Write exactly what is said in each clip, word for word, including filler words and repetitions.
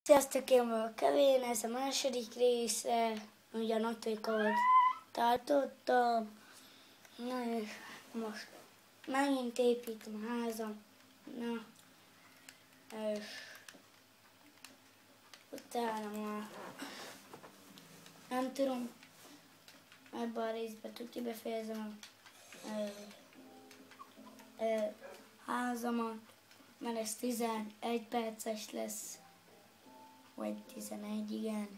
Sziasztok, én vagyok Kevin, ez a második része, ugye a nagytőkot tartottam. Na és most megint építem a házam. Na, és utána már nem tudom, ebben a részben tuti befejezem a ö, ö, házamat, mert ez tizenegy perces lesz. Vagy tizenegy, igen.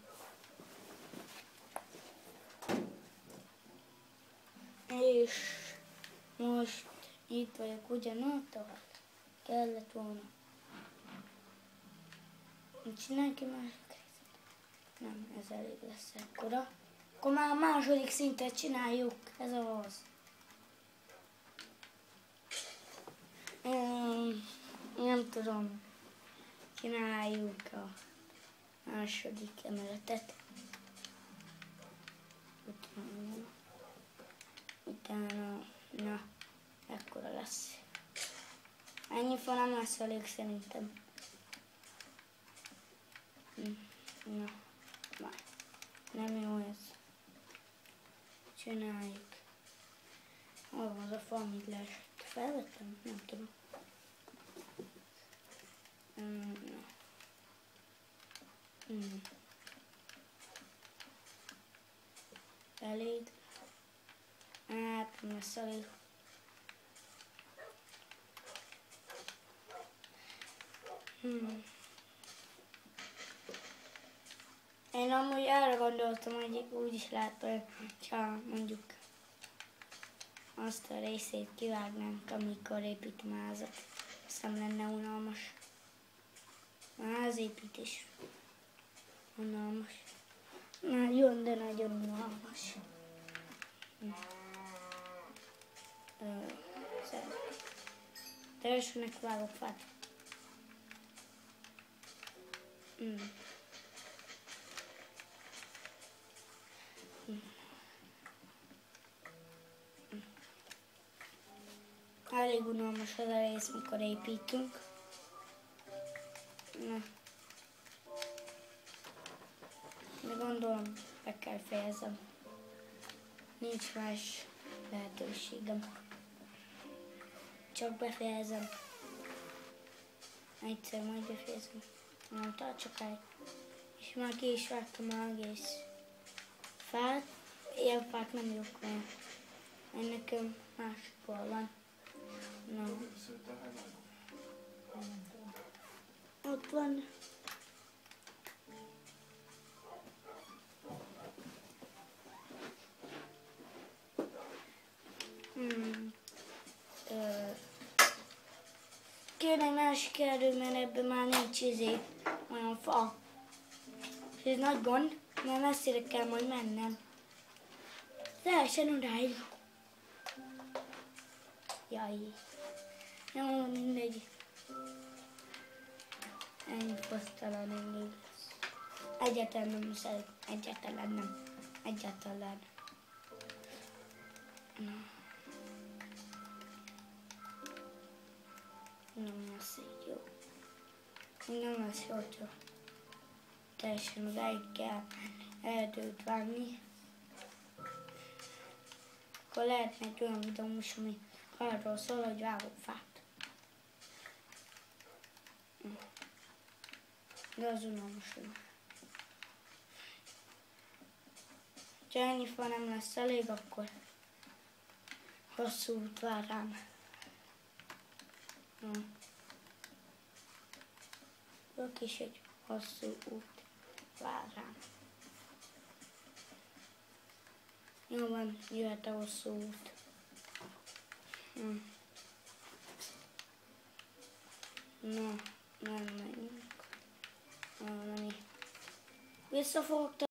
És most itt vagyok ugyanott, ahol kellett volna. Csinálj ki másik részt. Nem, ez elég lesz ekkora. Akkor már a második szintet csináljuk, ez az. Um, nem tudom, csináljuk a második emeletet. Utána, utána, na, ekkora lesz. Ennyi fa nem lesz elég szerintem. Na, már nem jó ez. Csináljuk. Hol van az a fa, amit leesett? Felvettem? Nem tudom. Mm, na. Mm. Elég. Hát, nem lesz elég. Hmm. Én amúgy arra gondoltam, hogy úgy is lehet, hogyha mondjuk azt a részét kivágnánk, amikor építem a házat. Azt nem lenne unalmas. A házépítés unalmas. Nagyon, de nagyon unalmas. De elsőnek vágok fát. Mm. Mm. Mm. Elég unalmas az a rész, mikor építünk. Na. De gondolom, be kell fejezem. Nincs más lehetőségem. Csak befejezem. Egyszer majd befejezem. Nem tart sokáig. És már ki is vágtam az egész fát. Ilyen fák nem jók, mert nekem másikból van. Na. Ott van. Hmm. Ö. Kéne egy másik erdő, mert ebben már nincs izé, olyan fa. És ez nagy gond, mert messzire kell majd mennem. Lehessen odáig. Jaj. Jó, mindegy. Ennyi fosztalan elég lesz. Egyáltalán nem szeret. Egyáltalán nem. Egyáltalán. Na. Nem lesz így jó. Nem lesz jó, csak teljesen odáig kell erdőt vágni. Akkor lehetne egy olyan videóm is, ami arról szól, hogy vágok fát. De az unalmas lenne. Ha ennyi fa nem lesz elég, akkor hosszú út vár rám. No. Ők is egy hosszú út vár rám. Jó van, jöhet a hosszú út. Hm. Na, nem menjünk. Valami. Vissza fogok